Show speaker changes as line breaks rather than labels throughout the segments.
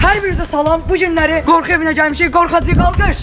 Hər birinizə salam. Bu günləri qorxu evinə gəlmişik. Qorxacağıq, alqış.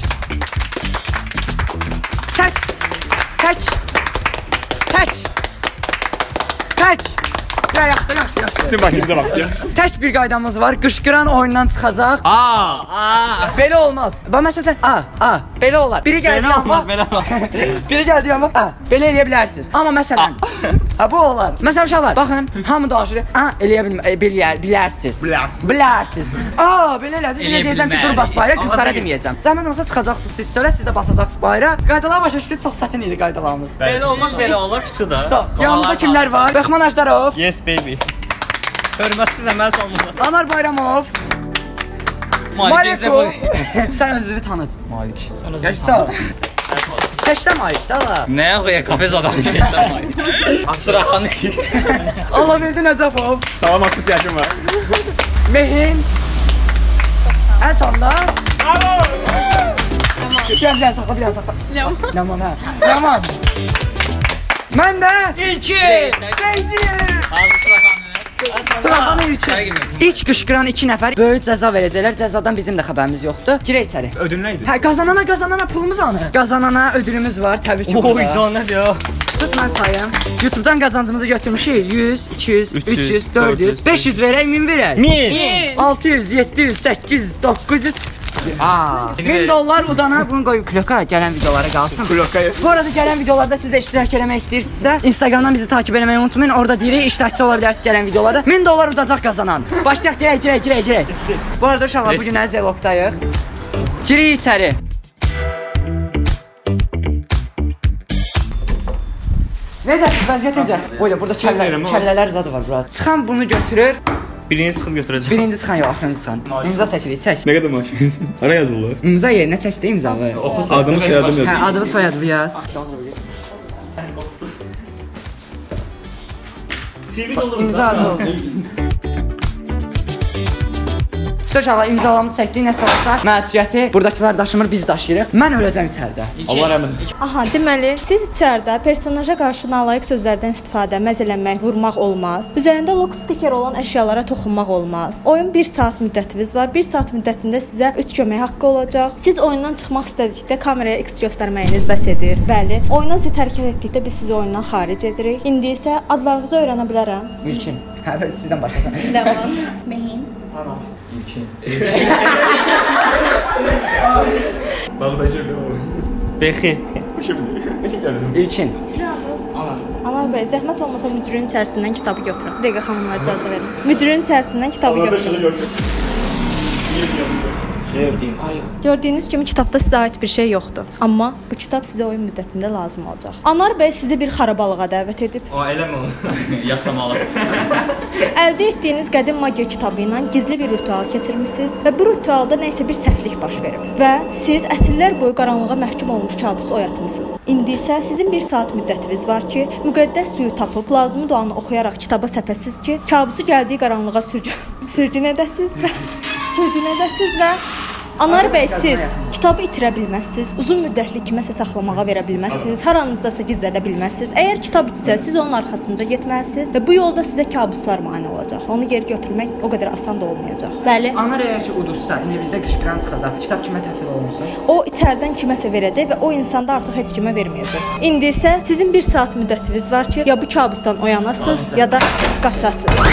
Tək. Ya yaxşı.
Bütün başımıza bax ya.
Tək bir qaydamız var. Qışqıran oyundan çıxacaq. Belə olmaz. Bax məsələn, belə olar. Biri gəldi amma. Biri gəldi amma. Belə eləyə bilərsiniz. Amma məsələn, bu olar. Məsələn uşaqlar, baxın, hamı danışır. Eləyə bilərsiniz. Bilərsiniz. Belə elədiniz. Sizə deyəcəm ki, dur bas bayrağı, qızlara deməyəcəm. Zəhmət olmasa çıxacaqsınız siz sonra, siz də basacaqsınız bayrağı. Qaydalar başa düşdü, çox çətin idi qaydalarımız.
Belə olmaz, belə olur, pisi da.
Yanımızda kimlər var? Bəhman Ajdarov.
Yes baby. Hörmətsiz əməl olmalı.
Anar Bayramov. Malikov. Sən özünü tanıt.
Malik.
Gəç sağ ol. Keşdə Malik, da la.
Nə ya, kafes adamı keşdə Malik. Suraxanı ki.
Allah verdi Nəcəfov.
Salam aksız yaşım var.
Mehin. Əl çanda. Gəl, saxla. Ləman, hə. Ləman. Mən də
İlki.
Hazır Suraxanı ilki. İlk qışqıran 2 nəfər böyük cəza verəcəklər. Cəzadan bizim də xəbərimiz yoxdur. Girək içəri.
Ödül nə idi?
Hə, qazanana pulumuz anı. Qazanana ödülümüz var, təbii ki.
Oy, daha nədir ya?
Tut mən sayım. YouTube'dan qazancımızı götürmüşük. 100, 200, 300, 400, 500 verək, 1000 verək.
1000.
600, 700, 800, 900. $1000 udana bunu qoy kloka gələn videolara qalsın. Bu arada gələn videolarda siz də iştirak eləmək istəyirsinizsə, Instagramdan bizi takip eləməyi unutmayın. Orada deyirik iştirakçı ola bilərsiniz gələn videolarda. $1000 udacaq qazanan. Başlayaq, girək. Bu arada uşaqlar bu gün əziz vlogdayıq. Girik içəri. Necəsiz, vəziyyət necə? Oyla, burada kəllələr zadı var burada. Çıxan bunu götürür.
Birini sıxıb götürəcəm.
Birinci çıxan yox, axırıncı çıxan. İmza çəkirik, çək.
Nə qədər maaş verirsən? Ara yazılır.
İmza yerinə çəkdə imzavı.
Adını soyadını yaz.
Hə, adını soyadını yaz. İmza adı. Uşaqlar imzalamız çəkdik, nəsə olsa məsuliyyəti buradakılar daşımır, biz daşıyırıq. Mən öləcəm içəridə.
Allah rəhmət.
Aha, deməli, siz içəridə personaja qarşı nalayiq sözlərdən istifadə, məzələnmək, vurmaq olmaz. Üzərində lock sticker olan əşyalara toxunmaq olmaz. Oyun 1 saat müddətiniz var. 1 saat müddətində sizə 3 kömək haqqı olacaq. Siz oyundan çıxmaq istədikdə kameraya X göstərməyiniz bəs edir. Bəli, oyuna zid hərəkət etdikdə biz sizi oyundan xaric edirik. İndi isə adlarınızı öyrənə bilərəm.
İlkin. Hə, sizdən başlasan.
Ləman, Mehin,
Anar.
Bağdayacaq.
Bexi.
İlkin.
Anar bəy, zəhmət olmasa mücrünün içərisindən kitabı götürün. Bir dəqiqə xanımlar icazə verin. Mücrünün içərisindən kitabı götürün. Gördüyünüz kimi kitabda sizə aid bir şey yoxdur. Amma bu kitab sizə oyun müddətində lazım olacaq. Anar bəy sizi bir xarabalığa dəvət edib.
Eləmə onu. Yasamalı.
Əldə etdiyiniz qədim magiya kitabı ilə gizli bir ritual keçirmisiniz və bu ritualda nə isə bir səhvlik baş verib və siz əsrlər boyu qaranlığa məhkum olmuş kabusu oyatmısınız. İndi isə sizin 1 saat müddətiniz var ki, müqəddəs suyu tapıb lazımı duanı oxuyaraq kitaba səpəsiz ki, kabusu gəldiyi qaranlığa sürgün edəsiz və Anar bəy, siz kitabı itirə bilməzsiniz, uzun müddətli kiməsə saxlamağa verə bilməzsiniz, haranızdasa gizlədə bilməzsiniz. Əgər kitab itsə, siz onun arxasınca getməlisiniz və bu yolda sizə kabuslar mane olacaq. Onu geri götürmək o qədər asan da olmayacaq. Bəli.
Anar əgər ki uduzsa, indi bizdə qışqıran çıxacaq. Kitab kimə təhvil olunsun?
O içərdən kiməsə verəcək və o insanda artıq heç kimə verməyəcək. İndi isə sizin 1 saat müddətiniz var ki, ya bu kabusdan oyanasınız, ya da qaçasınız.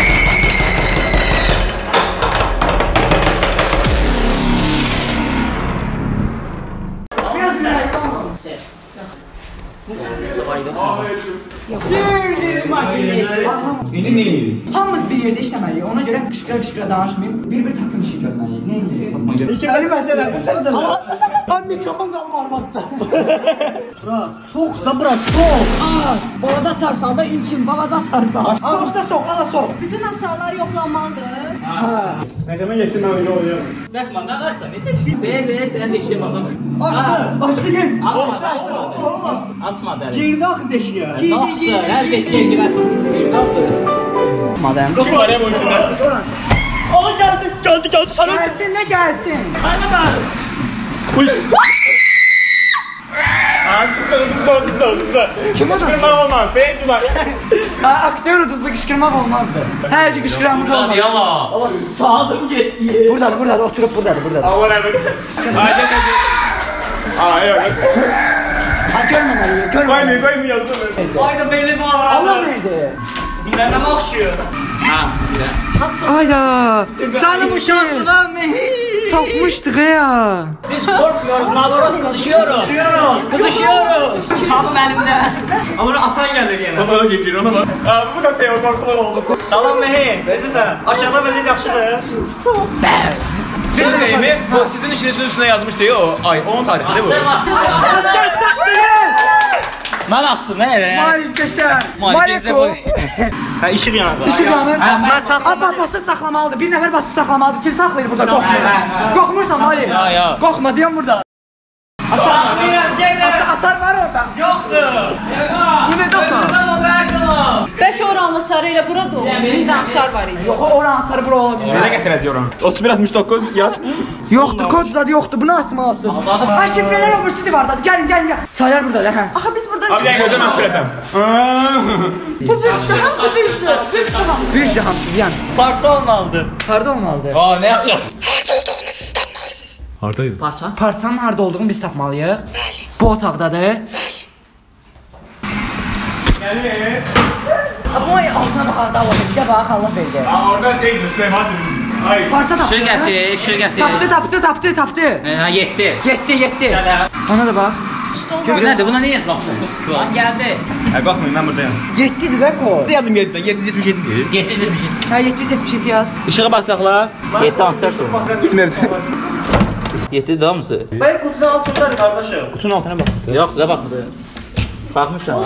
Sürdür maşini.
İndi nə edir?
Hamımız bir yerdə işləməliyik. Ona görə qışqıra danışmayın. Bir takım işi görməliyik. Nə edir? İki məsələ. Mən mikrofon qalım armadda.
Soğuk da bırak, soğuk.
Balada açarsan da ilkin, balada açarsan. Soğukda soğuk, ala soğuk.
Bütün açarlar yoxlanmalıdır.
Nə zaman getdim mən öyle oluyorum.
Bəhman, nə varsa, belə sən də işə baxım.
Açtı gez.
Açma dəli.
Girdi axı deşiyə.
Hər deşiyə girər. Girdi axı.
Madəm.
Araya boyunca.
O gəldi sana.
Gəlsin, nə gəlsin?
Hadi bəs.
Uy. Hızlı.
Kim o da?
Kışkırtma olmaz. Değil bunlar.
Aktör hızlı qışqırmaq olmazdı. Hər şey qışqıramız olmadı.
Yala.
Ama sağdım gitti.
Buradadır, oturup buradadır.
Allah rahmet. Aile sen. Yok.
Ha, görməməliyik.
Koymayın yazdım.
Ayda belli mi var?
Allah verdi.
Nənəm axşıyor.
Ha.
Ayda. Səni bu şansına tapmışdıq ya.
Biz korkmuyoruz, nazorat kızışıyoruz. Kızışıyoruz. Kitabım elimde. Ama atan gelir yine.
O da getir ona bak. Bu da şey korkular oldu.
Salam Mehi, bezirsən? Aşağıda vəziyyət yaxşıdır.
Söz deyimi bu sizin işinizin üstüne yazmıştı ya o ay. Onun tarifidir bu. Mən atsın ne?
Malik Qəşər.
Malik
Maliko.
Ha, işıq yanacaq.
İşıq yanır.
Mən saxlamadım.
Apa basıb saxlamalıdır. Bir nəfər basıb saxlamalıdır. Kim saxlayır burada? Qorxmur. Qorxmursan Malik.
Ya.
Qorxma deyəm burada. Açar var orada.
Yoxdur.
Bu necə açar?
Bəlkə oranın açarı ilə bura da olur. Bir də açar var idi.
Yox, oranın açarı bura ola bilər.
Nereye getireceğim? 3169 yaz.
Yoxdur, kod zadı yoxdur. Bunu açmalısınız. Ha, şifrələr öbürsü divardadır. Gəlin. Sayar buradadır, hə.
Axı biz burada
Abi gözüm ben söyleyeceğim.
bu bürsdə hamısı bürsdür. Bürsdə hamısı.
Büyücü hamısı deyən.
Parça olmalıdır.
Harda olmalıdır?
Aa ne yaxşı.
Hardaydı?
Parçanın harda olduğunu biz tapmalıyıq. Bu otaqdadır.
Yani.
Bu altına bax, harda Allah verdi. Gəl bax, Allah verdi.
Orada şeydi Süleyman Ay.
Parça tapdı.
Şey gətir, şey gətir.
Tapdı.
Ha 7.
7. Ona da bax.
Bu nədir? Buna niyə yazmışsın?
Lan geldi.
Bakmayın ben buradayım.
7'dir də kod.
Yazım 7'den 777 değil.
777.
Hə, 777 yaz.
Işığı basakla.
7 anslarsan.
Bizim evde.
7 daha mısın?
Ben kutunun altındadır kardeşim.
Kutunun altına bak.
Yox, sizə baxmadı. Baxmışam.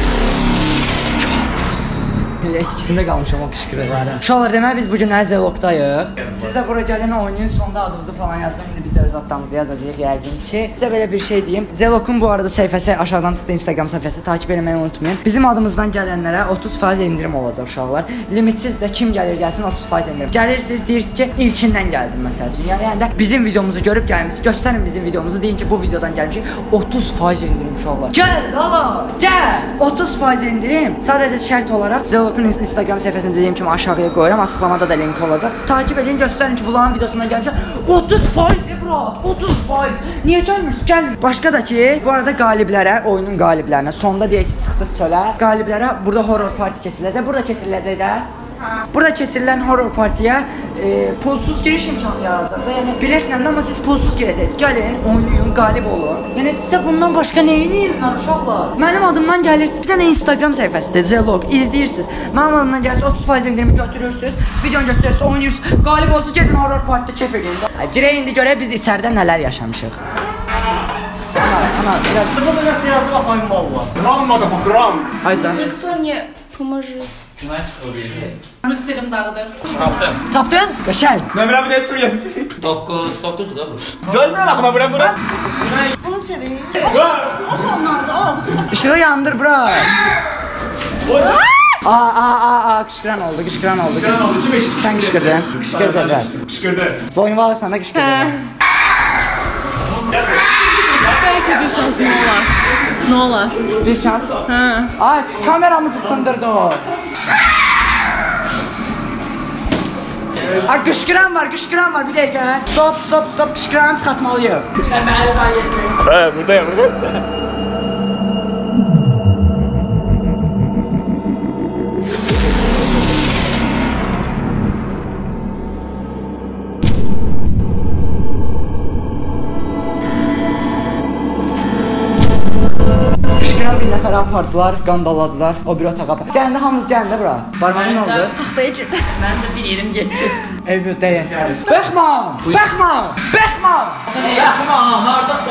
Etkisində qalmışam o qışqırıqlara. Uşaqlar, demək biz bu gün Zelokdayıq. Siz də bura gəlin, oyunun sonunda adınızı falan yazdım. İndi biz də öz adlarımızı yazacağıq yəqin ki. Sizə belə bir şey deyim. Zelokun bu arada səhifəsi aşağıdan çıxdı, Instagram səhifəsi. Takib etməyi unutmayın. Bizim adımızdan gələnlərə 30% indirim olacaq uşaqlar. Limitsiz də kim gəlir gəlsin 30% indirim. Gəlirsiniz, deyirsiniz ki, ilkindən gəldim məsəl üçün. Yəni də bizim videomuzu görüb gəlmisiniz. Göstərin bizim videomuzu, deyin ki, bu videodan gəlmişik. 30% indirim uşaqlar. Gəl, hala, gəl. 30% indirim. Sadəcə şərt olaraq Zelokun Instagram səhifəsində dediyim kimi aşağıya qoyuram. Açıqlamada da link olacaq. Takib edin, göstərin ki, bunların videosundan gəlmişəm. 30% bro, 30%. Niyə gəlmirsiniz? Gəlin. Başqa da ki, bu arada qaliblərə, oyunun qaliblərinə sonda deyək ki, çıxdıq çölə. Qaliblərə burada horror parti keçiriləcək. Burada keçiriləcək də. Burada keçirilən horror partiyə pulsuz giriş imkanı yaradılacaq. Yəni biletlə də, amma siz pulsuz girəcəksiniz. Gəlin, oynayın, qalib olun. Yəni sizə bundan başqa nə edirəm mən uşaqlar? Mənim adımdan gəlirsiniz. Bir dənə Instagram səhifəsidir, Zelog. İzləyirsiniz. Mənim adımdan gəlirsiniz, 30% indirimi götürürsüz. Videonu göstərirsiniz, oynayırsınız. Qalib olsun, gedin horror partidə kef edin. Girək indi görək biz içəridə nələr yaşamışıq. Ana, biraz
Bu da siyasi bakmayın valla.
Ram motherfucker.
Aycan.
Никто не поможет. Rüstlerim dağıdır.
Tapdım.
Tapdın? Qəşəng.
Ben bir de Suriye.
9 da bu.
Görmüyor aklıma bura.
Bunu çevir. Ox olmalıdır, ox.
İşığı yandır bura. Qışqıran oldu.
Kışkıran oldu kim eşit?
Sən qışqırdın. Qışqırdı.
Kışkırdı.
Boynumu alırsan da qışqırdın.
Bəlkə bir şansın olar. Nə olar?
Bir şans.
Hə.
Ay, kameramızı sındırdı o. Ay, qışqıran var. Bir dəqiqə. Stop. Qışqıranı çıxartmalıyıq.
Evet buradayım.
Qışqıran bir nəfərə apardılar, qandaladılar. O bir otağa apardı. Gələndə hamınız gəlin bura. Barmağın ne oldu?
Taxtaya girdi.
Ben de bir yerim gitti.
Eyvə, deyək. Baxma,
Hardasan?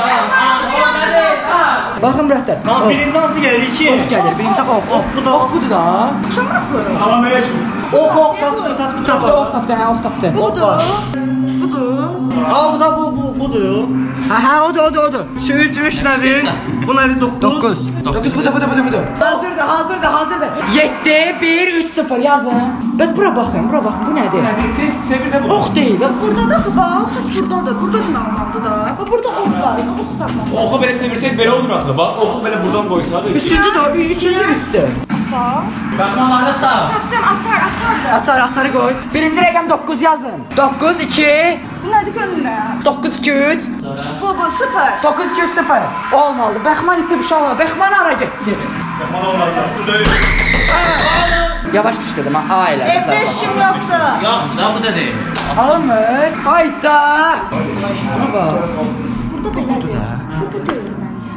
Baxın birader.
Lan birinci hansı gelir? İki.
Ox gəlir, birinci ox. Ox budur da.
Salam aleyküm.
Ox tapdı.
Ox tapdı, ox tapdı.
Budur.
Aa bu da budur.
Ha, odur.
3 nedir? Bu nedir? 9.
9 budur. Hazırdır. 7 1 3 0 yazın. Bəs bura baxın, bu nədir?
Nədir? Test çevirdə bu.
Ox deyil.
Burada da bax, xətt burdadır. Burada da normaldır da. Bax burada ox var. Ox tapmaq.
Oxu belə çevirsək belə olur axı. Bax, oxu belə buradan qoysaq.
Üçüncü üçdür.
Açar.
Baxmalarda sağ.
Tapdım, açar.
Açarı qoy. Birinci rəqəm 9 yazın. 9 2
Bu nədir görünür?
9 2 3
Bu 0.
9 2 3 0. Olmalı. Bəxman itib uşaqlar. Bəxman hara getdi? Yavaş qışqırdım ha. Ailə.
Evdə heç kim yoxdur.
Yox, da bu da deyil.
Alınmır. Hayda. Buna bax.
Burada belədir. Bu deyil məncə.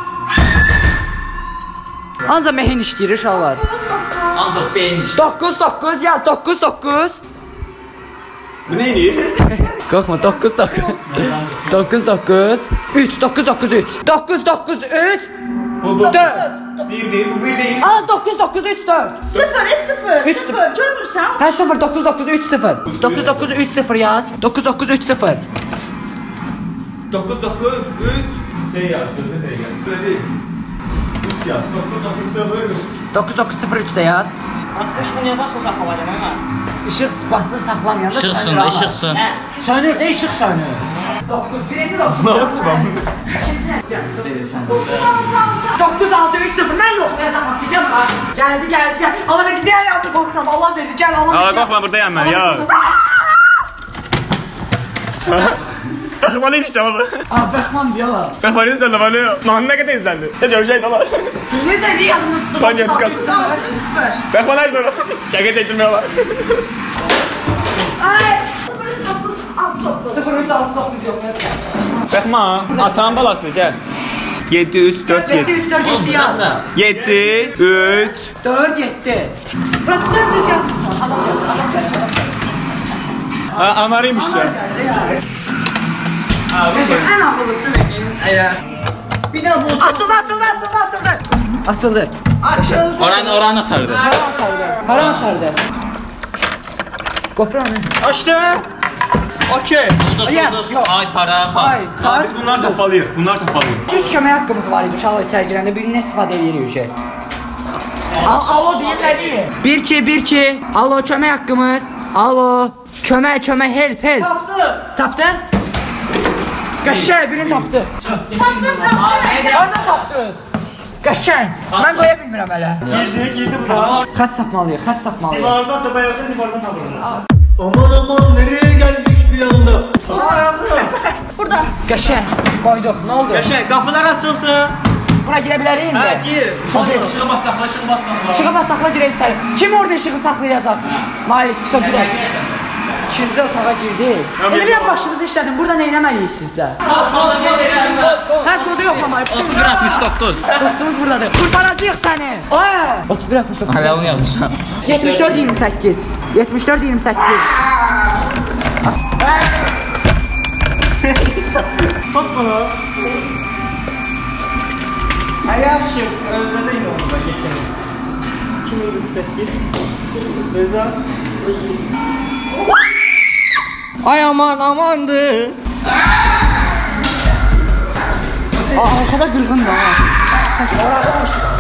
Ancaq mehin işləyir uşaqlar.
Ancaq beyin işi.
9 9 yaz. 9 9.
Bu nə edir?
Qorxma 9 9. 9 9 3 9 9 3. 9 9 3
Bu
4.
Bir değil, bu bir değil.
Aa 9 9 3 4.
0 0. 0. Görmürsən?
Hə 0 9 9 3 0. 9 9 3 0 yaz. 9 9 3 0.
9 9 3 şey yaz, sözü değil. Böyle değil. 3 yaz. 9 9 0 3.
9 9 0 3 də yaz.
Başqa niyə basın saxlamayacam ama?
İşıq basını saxlamayanda
İşıq sönür, işıq sön.
Sönür də işıq sönür. 9 birinci 9.
Ne oldu ki ben?
9 6 3 0. Mən yoxlayacağam açacağam ha. Gəldi. Allah ver gidiyor yandı qorxuram. Allah verdi. Gəl Allah.
Aa korkma buradayım ben ya. Kahvalıymış ama.
Aa Bəxman diyorlar.
Kahvalıyı izlendi bana. Lan ne kadar izlendi? Ne diyor şey falan.
Necə deyir yazmışsın?
Ben yedim kas.
6 3 0.
Kahvalıyı sonra. Şaka çektirmiyorlar.
Ay. 0 3 9 6 9.
0 3 6 9 yox.
Bakma. Atan balası gel. 7 3 4
7
7.
3 4 7 yaz.
7 3
4 7. Bırak sen düz yazmışsın. Adam
Ha anarıymış ya.
en akıllısı benim. Bir de bu. Açıldı.
Oranı açardı.
Haram sardı. Kopranı.
Açtı. Okey.
Ulduz. Ay para.
Ay, kar.
Biz bunlar topalıyıq. Bunlar topalıyıq.
3 kömək haqqımız var idi uşaqlar içəri girəndə. Birindən istifadə edirik şey. Alo deyim nə deyim? 1 2 Alo kömək haqqımız. Alo. Kömək help. Tapdın? Qəşəng birini tapdı. Hardan tapdınız? Qəşəng. Mən qoya bilmirəm hələ.
Girdi bu da.
Xaç tapmalıyıq.
Divardan tapayaqsa divardan tapılır.
Aman nereye geldik bir anda?
Burada. Qəşəng. Qoyduq. Nə oldu?
Yaşa kapılar açılsın.
Bura girə bilərik indi.
Ha gir.
Işığı bas saxla.
İşığı bas saxla girək içəri. Kim orada işığı saxlayacaq? Malik, fiso girək. İkinci otağa girdik. Elə bir başınızı işlədin. Burada nə etməliyik sizdə? Hə, kodu yoxlamayıb.
31 69.
Dostumuz buradadır. Qurtaracağıq səni. Ay! 31 69.
Hələ onu yazmışam.
74 28. 74 28.
Topla. Hayatım ölmeden yolunda getirin. 2028. Reza.
Ay amandı. Arkada qırğın da. Çək orada.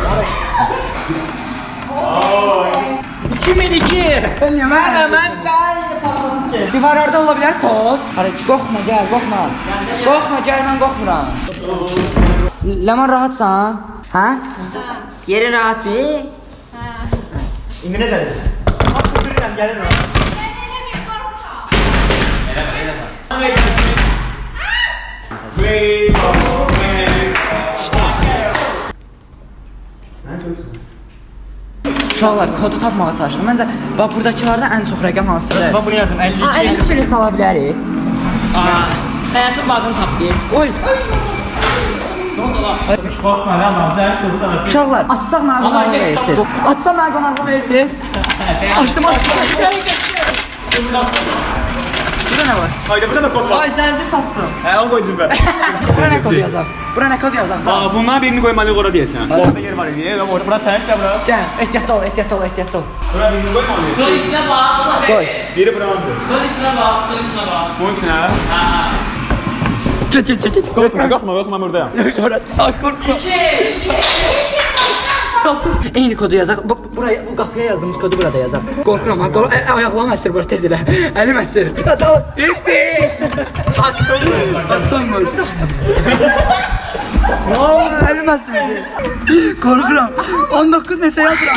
2002. Sen niyə mən Divar orada ola bilər kod. Qorxma, gəl, mən qorxmuram. Ləman rahatsan? Hə? Yeri rahat deyil?
İndi ne dedi? Bak birden gelin lan.
Uşaqlar kodu tapmağa çalışdım. Məncə bax buradakılarda ən çox rəqəm hansıdır?
Bak bunu yazın 52.
Əlimiz belə sala bilərik.
Həyatın bağını tapdıyım.
Oy.
Qorxma lan, zərb qurtarır.
Uşaqlar, açsaq mənə qonaqlıq verirsiniz. Açsaq mənə qonaqlıq verirsiniz. Açdım. Burada nə var?
Haydi burada da kod var.
Ay zəncir tapdım.
He onu koy cübbe.
Bura nə kod yazaq?
Aa, bunlar birini koymalı orada diyesen. Orada yer var diye. Bura sen gel bura.
Gəl, ehtiyatlı ol.
Bura birini koymalı.
Sol içine bak, Allah
Qoy.
Biri burandı.
Sol içine bak.
Bunun için ha.
Get.
Korkma buradayım.
Ay korkma. Eyni kodu yazaq. Buraya bu qapıya yazdığımız kodu burada yazaq. Qorxuram ha. Ayaqlarım əsir bura tez elə. Əlim əsir. Titi. Açılmır. Əlim əsir. Qorxuram. 19 neçə yazıram.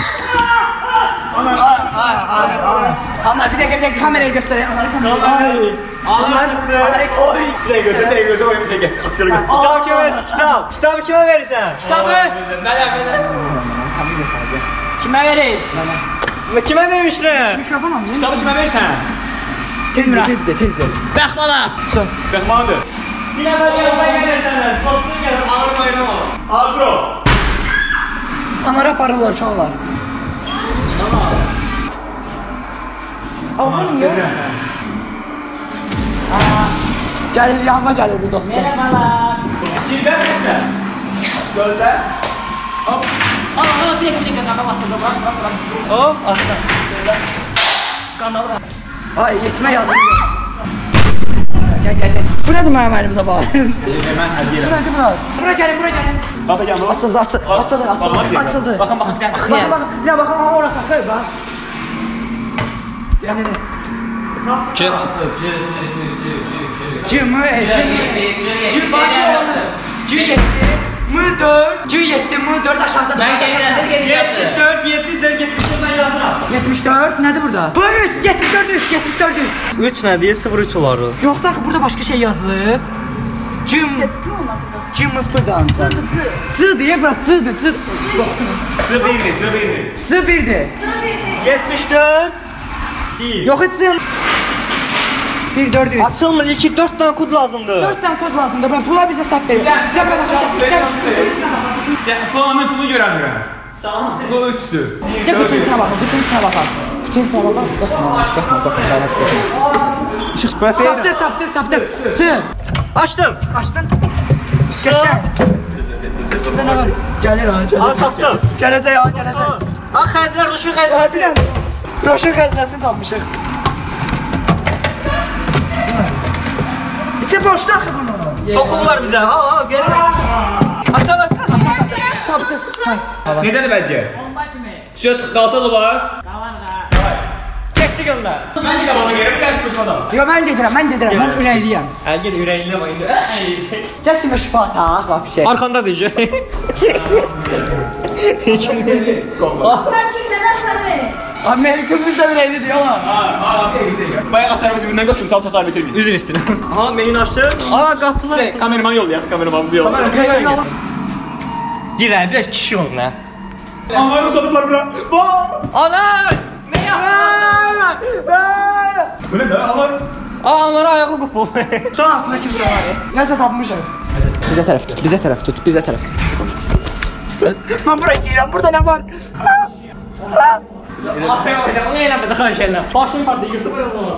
Ana bir dakika kamerayı göstereyim. Onlar eksi.
Gözü oyun bir geçsin. Kitap kime verirsin? Kitabı kime verirsen?
Kitabı. Kime vereyim?
Kime demişler?
Mikrofon alın.
Kitabı kime verirsen?
Tezdir.
Bəxmana.
Behmandır. Bir nefer yanına gelirsen, postunu gelir, ağır bayram olur. Hazır ol.
Amara paralar uşaqlar. Aman ya. Gəlir, yanıma gəlir bu dostum.
Kimden misin? Gözler.
Aa, bir dakika kanal açıldı. Bırak.
Hop, atla.
Kanalı.
Ay, yetmə yazılıyor. Gəl. Bu nədir mənim əlimdə var?
Hemen hediye.
Bura gəlin.
Baba gel baba.
Açıldı.
Bakın.
Bakın, oraya taxır, bax. Yəni. M4 aşağıda.
Ben gelirəndə gedəcəksən.
74 nədir burada? Bu 74
3 ne diye 03 olar o.
Yox da burada başqa şey yazılıb. Fıdan. C diye bura C'dir. C birdir.
74.
Yox heç C. 1 4 3.
Açılmır. 2 4 tane kod lazımdı.
4 tane kod lazımdır. Bunlar bizə səhv verir.
Falanın pulu göremiyorum. Bu 3'tür.
Gəl kutunun baxaq. Tapdır. C.
Açtım.
Qəşəng. Burada nə var? Gəlir.
Al tapdım.
Gələcək.
Xəzər ruşu
Bilən. Roşun xəzinəsini tapmışıq. İçə boşda axı bunu.
Soxurlar bizə. Gel. Açar.
Tapdıq.
Necədir vəziyyət?
Bomba kimi.
Suya çıx qalsa da var.
Qavar da.
Getdi göndər. Mən də qabana gəlirəm, bir dərs qoşmadan.
Yox, mən gedirəm. Mən ürəkliyəm.
Əlgin ürəyinə bax indi.
Gəl simə şifa taq, vəbşə.
Arkanda deyəcək.
Sen kimden sana verin?
Amerika qız bizdə ürəkli deyirlər.
Bayaq açarımızı bindən qatdım, çal çasar bitirməyin. Üzr istəyirəm. Aha, menini açdım.
Qapılar.
Kameraman yollayaq, kameramamızı yollayaq.
Girək, biraz kişi ol nə?
Aman uzadıblar bura.
Ana! Ne yapar?
Bu ne be? Aman.
Onlara ayağı qopub.
Son altında kimsə var. Nəsə tapmışıq. Bizə tərəf tut. Mən bura girəm. Burada nə var?
Onu eləmədi xahiş edirəm. Başım vardı, yırtıb onu.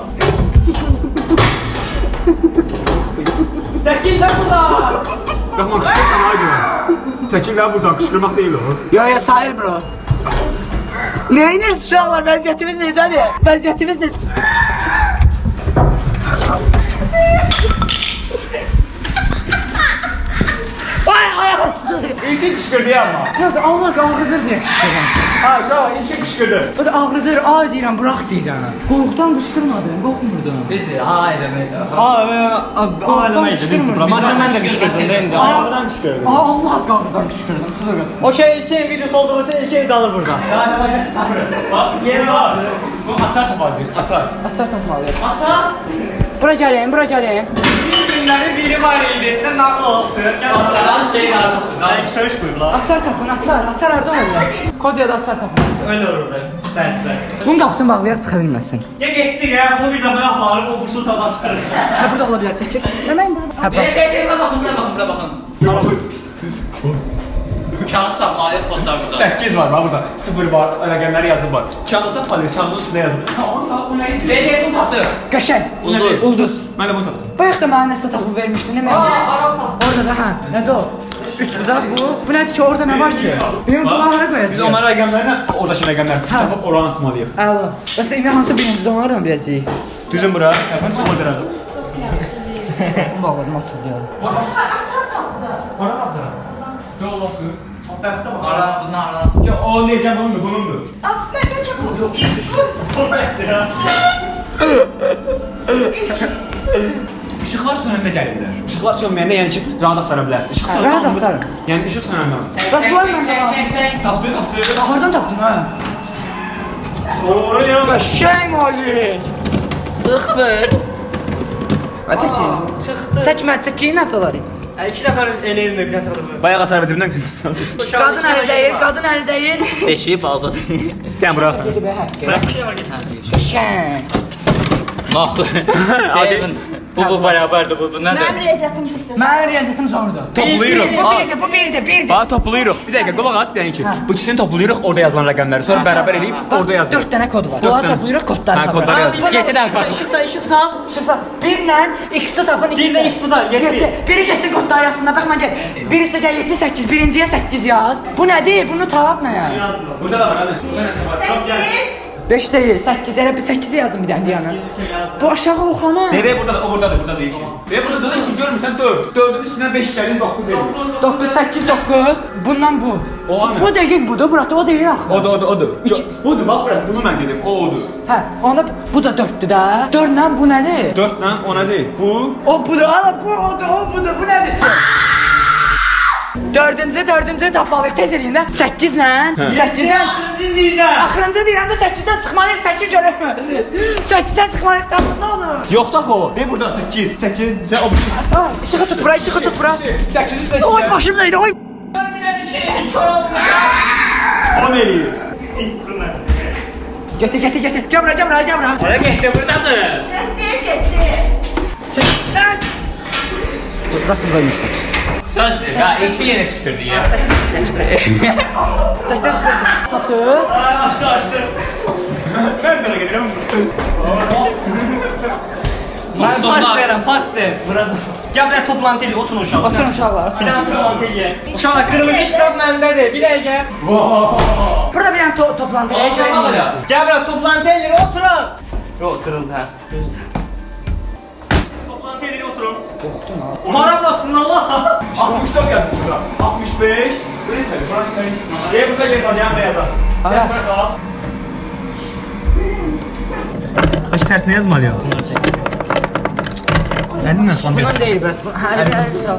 Çəkil də buradan.
Baxma, qışqırsan acı. Təkin və buradan qışqırmaq deyil o.
Yo, sayır bro. Nə edirsiniz uşaqlar? Vəziyyətimiz necədir?
İlkin qışqırdı ya amma.
Nasıl Allah ağrıdır deyə qışqırıram.
Ha, sağ ol, ilkin qışqırdı.
Bu da ağrıdır, deyirəm, burax deyirəm. Qorxudan qışqırmadın, qorxmurdun.
Bizdir, eləməkdir.
Mən də qışqırdım da indi. Ağrıdan qışqırdım.
Allah ağrıdan qışqırdım.
O şey ilkin videosu olduğu için ilkin alır buradan. Yani bak nasıl tapırım. Bak, yeri var. Bu açar tapazı, açar.
Açar tapmalıyıq.
Açar.
Bura gəlin.
Bir günlərin biri var idi, sən nağıl olubdur. Gəl bakalım.
Şey lazım.
Daha iki söz koyublar.
Açar tapın. Açar harda olur? Kodiyada açar tapın.
Öyle olur da. Bəli.
Bunun qapısını bağlayaq çıxa bilməsin.
Ya getdik ya, bunu bir dəfə aparıb o bursu tabağa çıxarır.
Hə, burada ola bilər, çəkir. Mən burada. Hə, bax.
Baxın. Kağız tapmalıyıq kodlar burada.
8 var burada. 0 var, rəqəmləri yazıb var. Kağızda tapmalıyıq, kağızın üstünə yazıb. Bu nə idi?
PDF-unu tapdı.
Qəşəng.
Ulduz.
Mən də bunu tapdım.
Bayaq da mənə nəsə tapıb vermişdin, nə mən? Orada da, hə. Nədir o? 3 buzaq bu. Bu nədir ki, orada nə var ki? Bilməm, bunu hara qoyacaq?
Biz onlara rəqəmlərini, oradakı rəqəmləri tapıb oranı açmalıyıq.
Əla. Bəs indi hansı birincidə onlardan biləcəyik?
Düzün bura. Mən tutma dərəcəm.
Bunu bağladım, açıldı ya.
Para tapdı. Yox, yox. Mətbəxtdə bax.
Bundan aradan.
O deyəcəm bunundur.
Mən çapı.
O nədir ya? İşıqlar sönəndə gəlirlər. İşıqlar sönməyəndə yəni ki, rahat axtara bilərsiniz. İşıq sönəndə
rahat axtarın.
Yəni işıq sönəndə.
Bax bunlar məncə lazım.
Tapdı.
Hardan tapdın ha?
Oraya.
Qəşəng Malik.
Sıxmır.
Çəkin. Çəkmə, çəkin nasıl olar?
2 nəfər eləyirlər bir nəsə. Bayaq asar cibimdən.
Qadın əli dəyir.
Deşib azad.
Gəl bura.
Qəşəng.
Bax. Bu bərabərdir bu. Nədir?
Mənim riyaziyyatım pisdir.
Mənim riyaziyyatım zordur.
Toplayırıq.
Bu birdir.
Bax toplayırıq. Bir dəqiqə qulaq as deyən ki, bu ikisini toplayırıq, orada yazılan rəqəmləri. Sonra bərabər eləyib orada yazırıq.
4 dənə kod var. Bunları toplayırıq, kodları
Hə, kodları yazırıq.
7 dənə kart.
İşıq sal. Birlə X-i tapın, X-i.
Bir də X bu da, 7.
Biri geçsin kodları yazsınlar. Bax mən gəl. Bir üstə gəl 7, 8, birinciyə 8 yaz. Bu nədir? Bunu tap nə yəni?
Burada da var, hadi. Burada nəsə var.
5 deyil, 8. Elə bir 8-i yazın bir dənə deyənə. Bu aşağı oxana.
Nereye burada? O burada da 2. Ve burada da 2 görmürsən 4. 4'ün üstündən 5 gəlin 9 eləyir.
9, 8, 9. Bundan bu.
O ne?
Bu dəqiq budur, burada o deyil axı.
Odur. Budur, bax bura, bunu mən dedim, o odur.
Hə, onda bu da 4-dür də. 4-lə bu nədir?
4'lə ona deyil, bu.
O budur, ala bu odur, o budur, bu nədir? Dördüncü tapmalıyıq, tez eləyin də. 8-lə, 8-dən... Axırıncı deyirəm də 8-dən çıxmalıyıq, 8 görək mi? 8-dən çıxmalıyıq, tapın, nə olur?
Yox da o. De burada 8. 8 sə o.
İşığı tut bura, 8
8
Oy, başım neydi, oy!
10 eləyir.
Getir. Gəl bura.
Oraya getdi, buradadır.
Burası qoymuşsun.
Sözdür. Ya 2 yenə qışqırdı ya.
8-dən çıxır. Tapdınız?
Açdı. Mən sənə gedirəm.
Mən pas ver.
Gəl buraya toplantı elə, oturun uşaqlar.
Oturun uşaqlar.
Bir dənə toplantı eləyək. Uşaqlar, qırmızı kitab məndədir. Bir dəqiqə.
Burada bir dənə toplantı elə görək.
Gəl buraya toplantı eləyək, oturun. Oturun hə. Toplantı eləyək, oturun.
Qorxdun ha.
Maraqlasın Allah. 64 yazmış burada. 65. Buraya çək, buraya çək. Burada yer var, yanında yazaq.
Ara.
Buraya sağ. Başı tersine yazmalıyım. Elimle salam
Bundan deyil, brat. Hələ sağ ol.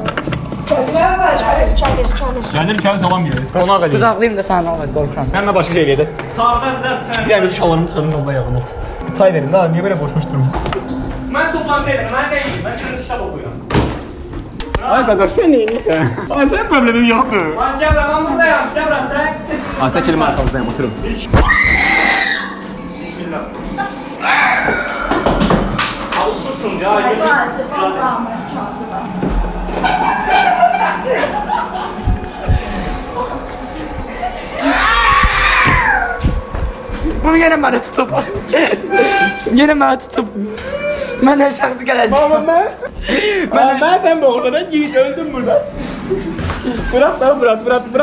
Geldim kağıt salam gelir. Ona qalır.
Buzaqlayım da sana olar, qorxuram.
Mən də başqa şey eləyəcək. Sağdan sən. Bir dəqiqə şalvarımı çıxardım yolda yağını. Çay verin də, niyə belə boş durmuş? Mən toplantı edirəm, mən deyim. Mən kırmızı kitab oxuyuram. Ay qardaş, sən nə edirsən? Ay sən problemim yoxdur. Ay gəl, mən buradayam. Gəl sən. Ay çəkilmə arxamızdayım, oturum. Bismillah. Avustursun ya.
Bunu yenə mənə tutub. Mən hər şəxsi gələcəm.
Ben sen bu oradan git öldüm burada. Bırak da bırak.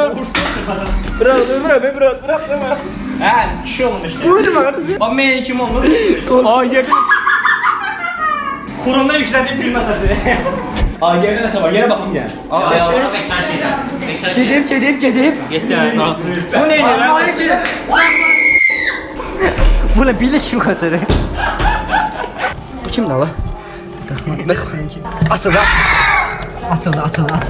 Bırak deme. He, kişi olmuş. Buyurun bakalım. O meyin kim olur? Aa yerde. Kurumda yüklendim gülme sesi. Aa yerde nasıl var? Yere bakın gel.
Ayağına bekar şeyler.
Gedib.
Getdi ha.
Bu neydi lan?
Bu nə bilə kim xətəri? Bu kimdir ala? Baxma. Açıldı.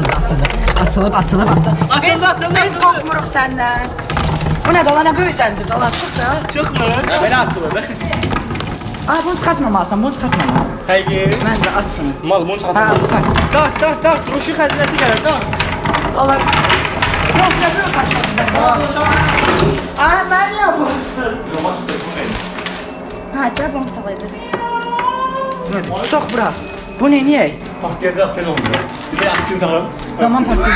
Biz qorxmuruq səndən. Bu nədir ala, nə böyük zəncirdir ala, çıxsa?
Çıkmır. Böyle açılır.
Aa, bunu çıxartmamalısan.
Hayır.
Məncə aç bunu.
Mal bunu
Hə, çıxart.
Dart. Ruşu xəzinəsi gəlir, dart.
Allah. Boş nə böyük xətəri? Aa, mən ya bu. Hə, gəl bunu çalacaq. Sox bura. Bu nə niyək?
Partlayacaq tez oldu. Bir de atkını takarım.
Zaman partlayacaq.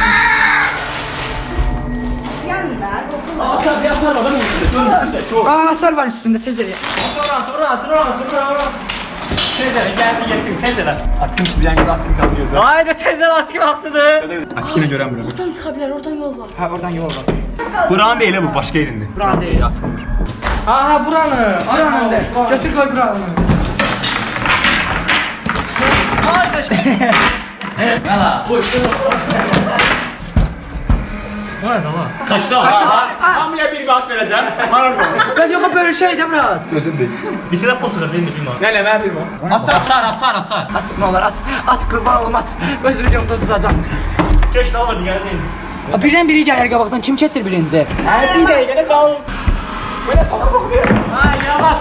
Atar adam üstünde. Çok.
Aa, açar var üstündə, tez elə.
Atıran. Tezler geldi getir tezler. Atkın işte bir yan atkın kaldı gözler. Haydi tezler atkın haklıdır. Atkını gören bura.
Oradan çıxa bilər, oradan yol var.
Hə, oradan yol var.
Buranın değil bu başka yerinde.
Buranın deyil.
Atkın var.
Aha, buranı. Götür koy buranı.
Valla.
Bu nə lan?
Kaçta?
Hamıya bir vaat verəcəm. Maraz olur.
Ben yox böyle şey de Murat.
Bir şeydə pul çıxır, benim bilməm. Nə, mənə bilməm.
Açar.
Aç ne olur aç kurban olum aç. Öz videomda tutacağım.
Keç nə var deyəsən.
Birden biri gəlir qabaqdan kim keçir birinci?
Bir dəqiqədə qal. Belə sola soxdur.
Ay yavaş.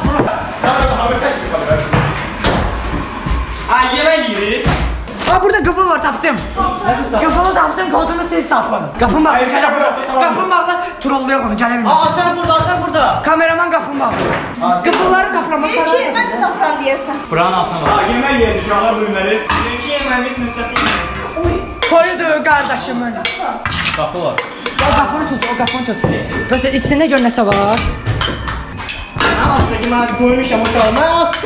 Ay yemək yeyir.
Aa burada kapı var taptım. Kapını taptım kodunu siz tapın. Kapın bak. Kapın bak lan. Trollaya onu gelebilmez.
Açar burada.
Kameraman kapın bak. Kapıları taplamak.
Mən də tapıram deyəsən.
Buranın altına var.
Ha yemək yeyir uşaqlar bölməli.
Birinci yemeğimiz müstəqil.
Toyudu kardeşimin.
Kapı var.
O kapını tut. Böyle içinde gör nəsə var.
Asta ki mən qoymuşam uşaqlar. Nə astı?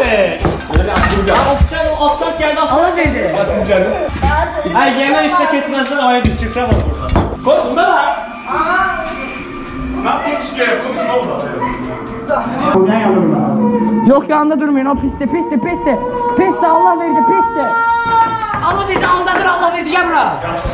Ofsat gəldi.
Allah verdi.
Ay yemək üstə keçməzdən ayrı süfrə var burada. Koy bunda var. Ben bunu istiyorum. Bu için oldu.
Yok yanında durmayın o pisti. Pisti Allah verdi pisti. Allah verdi Allah verdi gel buraya.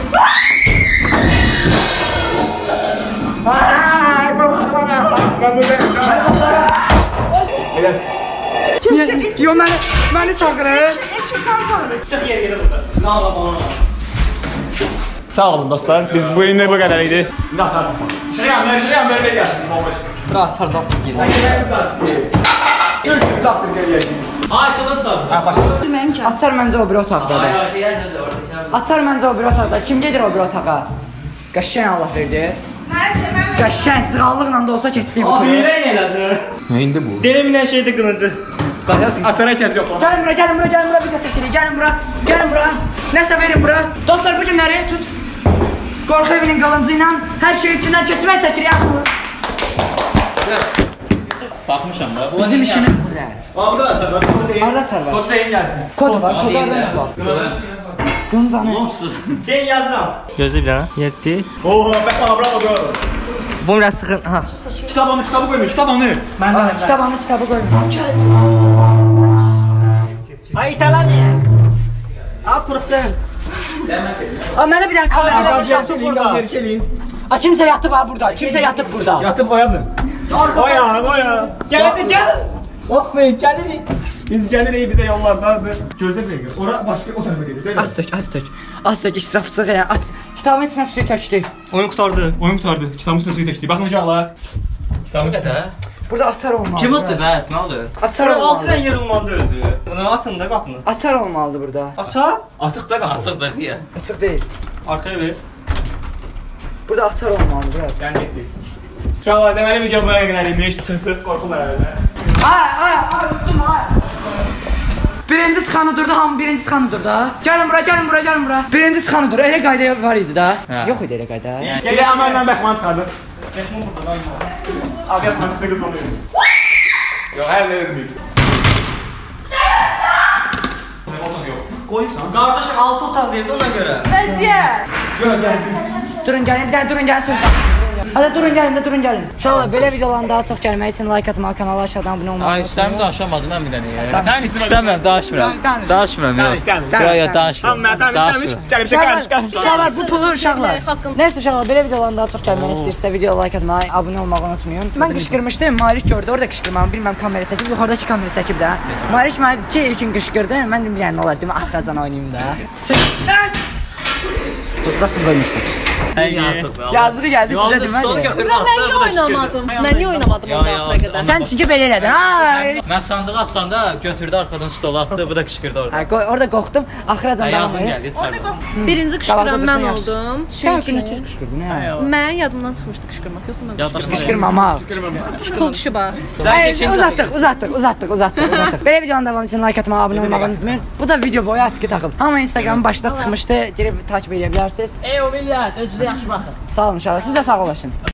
Yo beni çağırır.
Çıx yer gedə burada. Nə ala bana. Sağ olun dostlar. Biz bu günə bu qədər idi. Şuraya ver gəlsin.
Bırak çarjat gir.
Görüşürüz after gəlir.
Ay kılıç var.
Ha başladı.
Açar məncə o bir otaqdadır.
Ay yer nədir orada?
Açar məncə o bir otaqda. Kim gedir o bir otağa? Qəşəng Allah verdi. Qəşəng sığallıqla da olsa keçdi bu turu.
Nə elədi?
Neyindi bu?
Demin şeydə qılıncı. Atara ehtiyac yox.
Gəlin bura video çəkirik. Gəlin bura. Nəsə verin bura. Dostlar bu günləri tut. Qorxu evinin qılıncı ilə hər şey içindən keçmək çəkirik.
Bakmışam da.
Bizim işimiz burada.
Burada atar var.
Harda açar var?
Kod deyin gəlsin.
Kod var. Kodlardan bak. Qılıncanı.
Deyin yazıram.
Gözü bir yana. 7.
Oho, bak bravo bravo.
Bu biraz sıkın. Ha.
Kitabı koymuş, kitabını.
Kitabı koyun.
Ay itələmi. Al pırıqdan.
Mənə bir dənə kamera
Gaz yerçeliyin.
Kimsə yatıb ha burada. Kimsə yatıb burada.
Yatıb oyadı. Oya. Gel. Bakmayın, gelin. Biz gəlirik bizə yollardadır. Gözlə bir dəqiqə. Ora başqa o tərəfə gedir.
Az tök israfçılıq ya. Aç. Kitabın içinə suyu tökdük.
Oyun qurtardı. Kitabın üstünə suyu tökdük. Baxın uşaqlar. Kitabın üstünə.
Burada açar olmalı.
Kim atdı bəs? Nə oldu?
Açar
Altı
olmalı.
tane yırılmadı öldü. Bunu açın da qapını.
Açar olmalıdır burada.
Açar. Açıq da qapı.
Açıqdır ya.
Açıq deyil.
Arkaya ver.
Burada açar olmalı biraz.
Gəl getdik. Uşaqlar deməli video buraya qədər imiş çıxdıq. Qorxum herhalde.
Ay, unuttum ay. Birinci çıxanı durdu, hamı birinci çıxanı durdu ha. Gəlin bura. Birinci çıxanı dur. Elə qayda var idi da. Yox idi elə qayda.
Gələ amanla bəxman çıxardı. Bəxman burada. Abi yapman çıxdı qız oluyor. Yox, hər nə vermir. Qoysan.
Qardaşım 6 otaq verdi ona görə.
Vəziyyət.
Durun gəlin, bir dənə durun gəlin söz var. Hadi durun gəlin. Uşaqlar belə videoların daha çox gəlmək üçün like atmağı, kanala aşağıdan abunə olmağı.
Ay istəmirəm danışamadım mən bir dənə ya.
Sən içmə.
İstəmirəm, danışmıram. Danışmıram yox. Yox, danışmıram.
Gəlibsə qarış.
Uşaqlar bu pulu uşaqlar. Nəysə uşaqlar belə videoların daha çox gəlməni istəyirsə videoya like atmağı, abunə olmağı unutmayın. Mən qışqırmışdım, Malik gördü, orada qışqırmağımı bilməm kamera çəkib, yuxarıdakı kamera çəkib də. Malik mənə dedi ki, ilkin qışqırdı, mən dedim yəni nə olar, demə axıracan oynayım da. Burası qoymuşsun. Yazığı gəldi sizə deməli.
Mən niyə oynamadım onda axıra qədər?
Sən çünki belə elədin.
Mən sandığı açanda götürdü arxadan stola atdı, bu da qışqırdı orada.
Orada qorxdum, axıracan
Yazın
davam
gəldi, içəri.
Birinci qışqıran mən oldum.
Sən günə tez qışqırdın hə.
Mən yadımdan çıxmışdı qışqırmaq. Yoxsa mən qışqırdım.
Qışqırmamaq.
Pul düşüb ha.
Uzatdıq. Belə videonun davamı üçün like atmağı, abunə olmağı unutmayın. Bu da video boyu atkı taxıl. Amma Instagramın başında çıxmışdı, girib takip edə bilərsiniz.
Ey o millət, özünüzə yaxşı baxın.
Sağ olun uşaqlar, siz də sağ olasın.